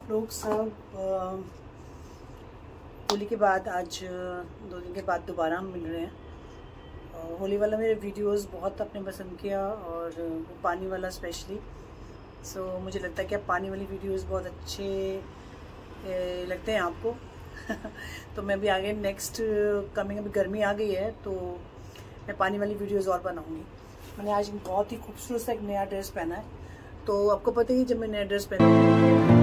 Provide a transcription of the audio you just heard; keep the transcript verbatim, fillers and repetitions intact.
लोग सब होली के बाद आज दो दिन के बाद दोबारा हम मिल रहे हैं। होली वाला मेरे वीडियोस बहुत आपने पसंद किया और पानी वाला स्पेशली। सो so, मुझे लगता है कि अब पानी वाली वीडियोस बहुत अच्छे लगते हैं आपको। तो मैं भी आगे नेक्स्ट कमिंग, अभी गर्मी आ गई है तो मैं पानी वाली वीडियोस और बनाऊंगी। मैंने आज बहुत ही खूबसूरत सा एक नया ड्रेस पहना है। तो आपको पता ही जब मैं नया ड्रेस पहना